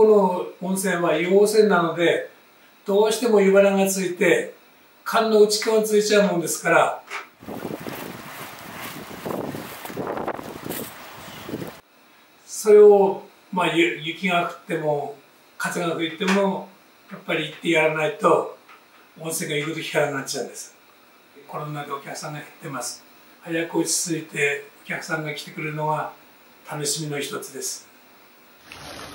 この温泉は硫黄泉なので、どうしても湯花がついて缶の内側についちゃうもんですから、それを雪が降っても風が吹いてもやっぱり行ってやらないと温泉が言うこと聞かなくなっちゃうんです。コロナでお客さんが減ってます。早く落ち着いてお客さんが来てくれるのが楽しみの一つです。